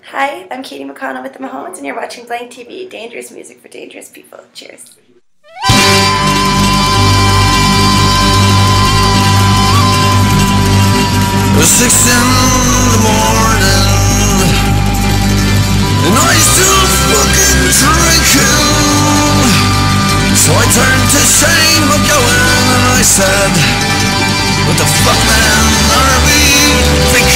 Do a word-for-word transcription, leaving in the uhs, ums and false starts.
Hi, I'm Katie McConnell with the Mahones, and you're watching BlankTV, dangerous music for dangerous people. Cheers. Six in the morning, and I still fucking drinking. So I turned to Shane McGowan and I said, what the fuck, man, are we thinking?